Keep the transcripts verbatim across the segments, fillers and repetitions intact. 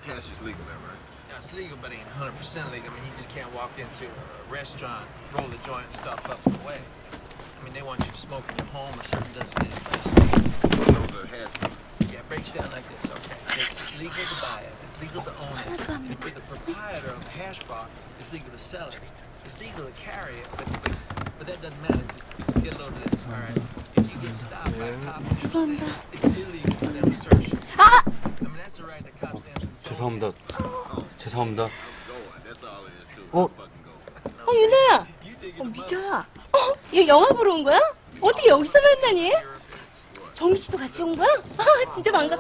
hash is legal there, right? Yeah, it's legal, but it ain't one hundred percent legal. I mean, you just can't walk into a restaurant, roll the joint, and start puffing away. I mean, they want you to smoke in your home or certain designated places. Those are hash legal. Yeah, it breaks down like this, okay? It's, it's legal to buy it. It's legal to own it. And for the proprietor of a hash bar, it's legal to sell it. It's legal to carry it, but, but, but that doesn't matter. Just get a load of this, all right? If you get stopped by a cop, it's illegal for them to search you. 아! I mean, that's the right that cops stand. 죄송합니다. 죄송합니다. 어? 어, 유나야. 어, 미저야. 어, 얘 영화 보러 온 거야? 어떻게 여기서 만나니? 정미 씨도 같이 온 거야? 아, 진짜 반갑다.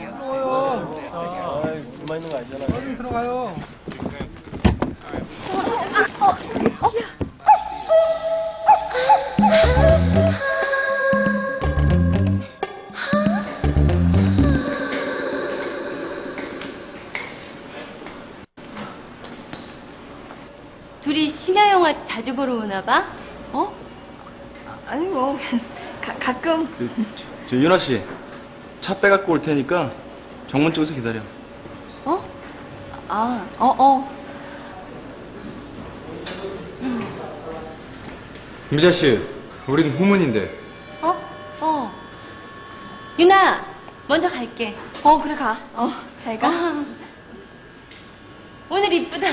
아, 숨어 있는 거 아니잖아. 좀 들어가요. 아, 어, 어. 둘이 심야 영화 자주 보러 오나 봐? 어? 아니 뭐 가, 가끔. 그, 저, 저 윤아 씨, 차 빼갖고 올 테니까 정문 쪽에서 기다려. 어? 아, 어, 어. 미자 씨, 우린 후문인데. 어? 어. 유나, 먼저 갈게. 어, 그래 가. 어, 잘 가. 어. 오늘 이쁘다.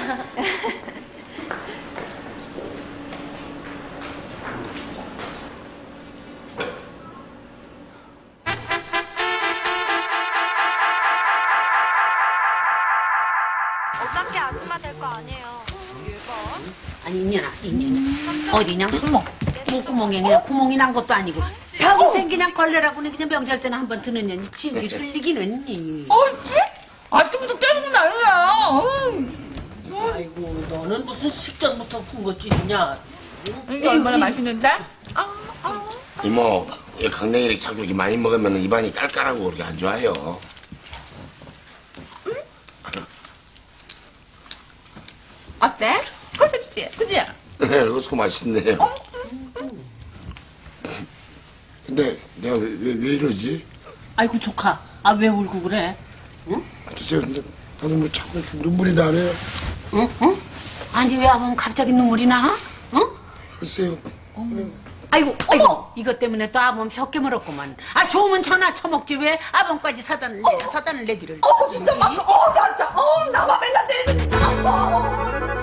어차피 아줌마 될 거 아니에요. 아니 이년아 이년아 어디냐 구멍 목구멍에 그냥 구멍이 난 것도 아니고 평생 그냥 걸레라고는 그냥 명절 때는 한번 드는 년이 질질 흘리기는 니. 어, 아침부터 때리고 난리야. 아이고 너는 무슨 식전부터 군것질이냐. 이게 얼마나 맛있는데? 이모, 이 강냉이를 자꾸 이렇게 많이 먹으면 입안이 깔깔하고 그렇게 안 좋아요. 어때? 고습지, 그지? 네, 이거 소 맛있네요. 근데 내가 왜, 왜, 왜 이러지? 아이고 조카 아 왜 울고 그래? 응? 글쎄요, 근데 나는 뭐 자꾸 이렇게 눈물이 나네요. 응? 응? 아니 왜 아범 갑자기 눈물이 나? 응? 글쎄요. 아이고 아이고 이것 때문에 또 아범 혀 깨물었구만. 아 좋으면 전화 쳐먹지 왜 아범까지 사단을 내자 사단을 내기를. 어, 진짜 막, 어, 나 진짜, 어, 나만 맨날 때리면 진짜 아파.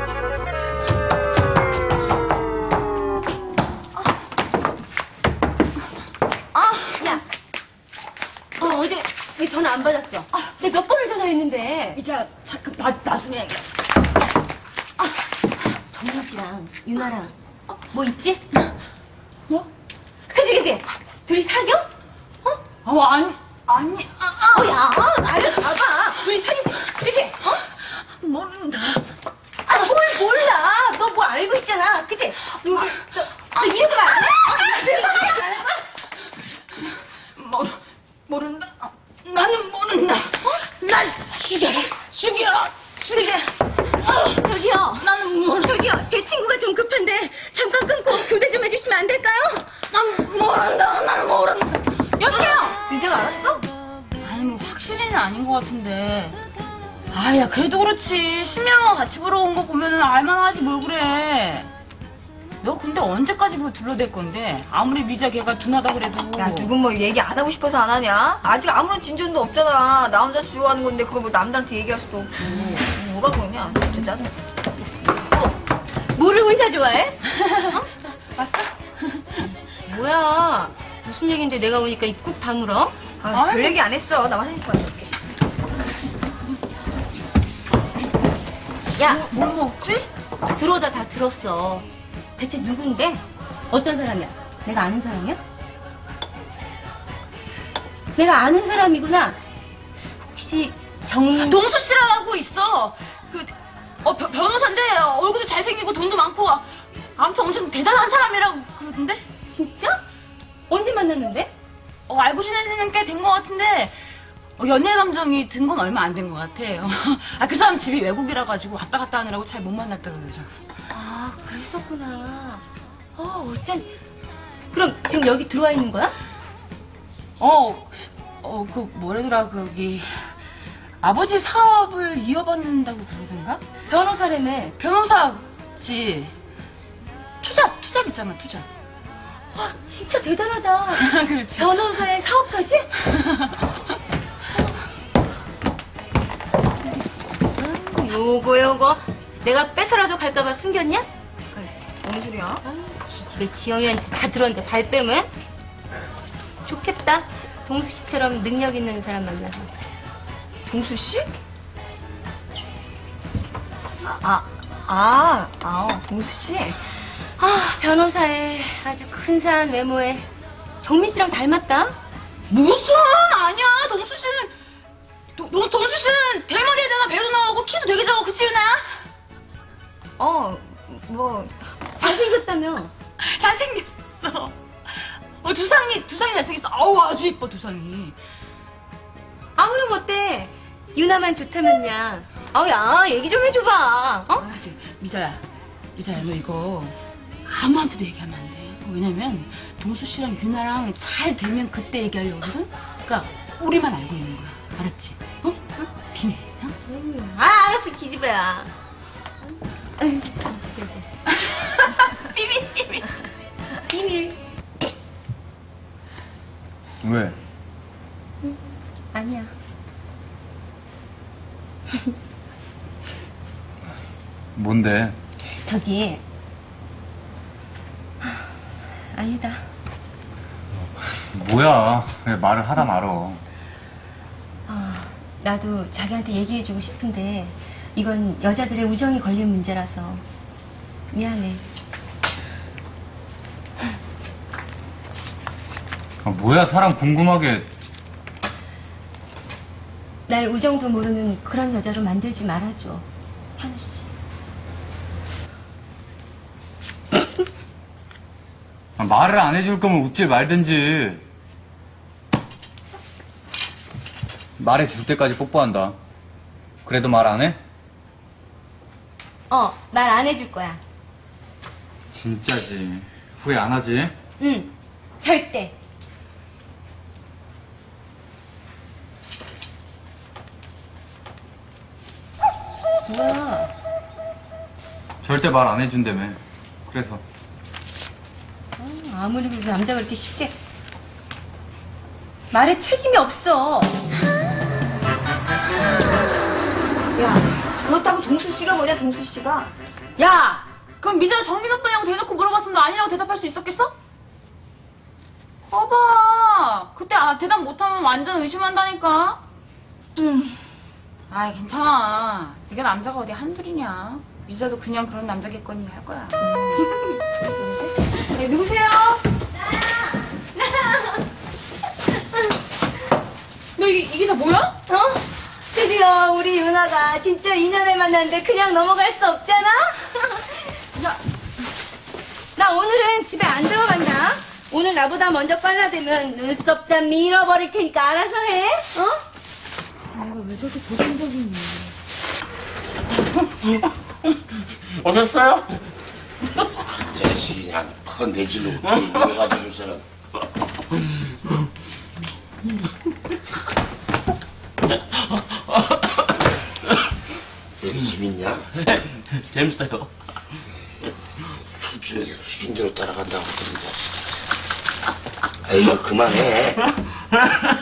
어, 어제 왜 전화 안 받았어? 아, 내가 몇 번을 전화했는데. 이제 잠깐 나 나중에 얘기하자. 아, 정민 씨랑 유나랑 어, 뭐 있지? 뭐? 그지 그지? 둘이 사겨? 어? 어, 아니, 아니, 아, 아. 어, 야, 말을 봐봐. 둘이 사귀지, 그지? 어? 모른다. 아, 뭘 몰라. 너 뭐 알고 있잖아, 그지? 여기, 너, 너 이름도 말 안 해? 어, 이름도 말 안 해? 모, 모른다. 나는 모른다. 어? 날 죽여라, 죽여, 죽여. 어, 저기요. 나는 모른다. 저기요, 제 친구가 좀 급한데 잠깐 끊고 교대 좀 해주시면 안 될까요? 난 모른다. 나는 모른다. 여보세요? 미자가 알았어? 아니 뭐 확실히는 아닌 것 같은데. 아야 그래도 그렇지 심야영화 같이 보러 온 거 보면은 알만하지 뭘 그래. 너 근데 언제까지 그거 둘러댈 건데? 아무리 미자 걔가 둔하다 그래도. 야, 누군 뭐 얘기 안 하고 싶어서 안 하냐? 아직 아무런 진전도 없잖아. 나 혼자 수요하는 건데 그걸 뭐 남들한테 얘기할 수도 없고. 뭐가 그러냐? 진짜 짜증나. 어, 뭐를 혼자 좋아해? 어? 봤어? 뭐야? 무슨 얘긴데 내가 오니까 입 꾹 다물어? 아, 별 얘기 안 했어. 나만 사진 찍어 줄게. 야, 뭐, 뭘 먹지? 들어오다 다 들었어. 대체 누군데? 어떤 사람이야? 내가 아는 사람이야? 내가 아는 사람이구나. 혹시 정... 동수 씨라고 있어. 그, 어, 변- 변호사인데 얼굴도 잘생기고 돈도 많고 아무튼 엄청 대단한 사람이라고 그러던데? 진짜? 언제 만났는데? 어, 알고 지낸 지는 꽤 된 것 같은데 어, 연애 감정이 든 건 얼마 안 된 것 같아요. 아, 그 사람 집이 외국이라 가지고 왔다 갔다 하느라고 잘 못 만났다 그러더라고. 아, 그랬었구나. 어, 어쩐... 그럼 지금 여기 들어와 있는 거야? 어, 어, 그 뭐래더라 거기 아버지 사업을 이어받는다고 그러던가? 변호사라며. 변호사지. 투잡, 투잡 있잖아, 투잡. 와, 진짜 대단하다. 그렇지. 변호사의 사업까지? 음, 요거 요거 내가 뺏어라도 갈까봐 숨겼냐? 뭔 소리야? 이 집에 지영이한테 다 들었는데 발뺌은? 좋겠다. 동수 씨처럼 능력 있는 사람 만나서. 동수 씨? 아, 아, 아, 아 동수 씨? 아, 변호사의 아주 근사한 외모에 정민 씨랑 닮았다? 무슨 아니야. 동수 씨는 도, 도, 동수 씨는 대머리에다가 배도 나오고 키도 되게 작고 그치 유나야? 어, 뭐 잘생겼다며. 잘생겼어. 어, 두상이 두상이 잘생겼어. 아우 아주 예뻐 두상이. 아무렴 어때? 유나만 좋다면야. 아우 야 얘기 좀 해줘봐. 어? 아, 저기, 미자야, 미자야 너 이거 아무한테도 얘기하면 안 돼. 왜냐면 동수 씨랑 유나랑 잘 되면 그때 얘기하려고 하거든. 그러니까 우리만 알고 있는 거야. 알았지? 어? 어? 비밀. 어? 아 알았어 기집애야. 비밀 비밀. 비밀. 왜? 아니야. 뭔데? 저기 아니다. 뭐야? 왜 말을 하다 말어. 아, 나도 자기한테 얘기해주고 싶은데 이건 여자들의 우정이 걸린 문제라서 미안해. 아, 뭐야 사람 궁금하게. 날 우정도 모르는 그런 여자로 만들지 말아줘, 현우 씨. 아, 말을 안 해줄 거면 웃지 말든지. 말해줄 때까지 뽀뽀한다. 그래도 말 안 해? 어, 말 안 해줄 거야. 진짜지. 후회 안 하지? 응, 절대. 뭐야? 절대 말 안 해준다며. 그래서. 아, 아무리 그래도 남자가 그렇게 쉽게 말에 책임이 없어. 야, 그렇다고 동수 씨가 뭐냐, 동수 씨가? 야, 그럼 미자가 정민 오빠냐고 대놓고 물어봤으면 너 아니라고 대답할 수 있었겠어? 봐봐, 그때 아, 대답 못하면 완전 의심한다니까. 음. 아이 괜찮아. 네가 남자가 어디 한둘이냐. 미자도 그냥 그런 남자겠거니 할 거야. 네, 누구세요? 너 이게, 이게 다 뭐야? 어? 드디어 우리 유나가 진짜 인연을 만났는데 그냥 넘어갈 수 없잖아? 나, 나 오늘은 집에 안 들어간다. 오늘 나보다 먼저 빨라들면 눈썹 다 밀어버릴 테니까 알아서 해. 어? 내가 왜 저렇게 고정적이니? 오셨어요? 자식이 그냥 펀 내질로 그래가지고 사람. 여기 재밌냐? 재밌어요. 수준, 수준대로 따라간다고 그러는데. 아이고 그만해.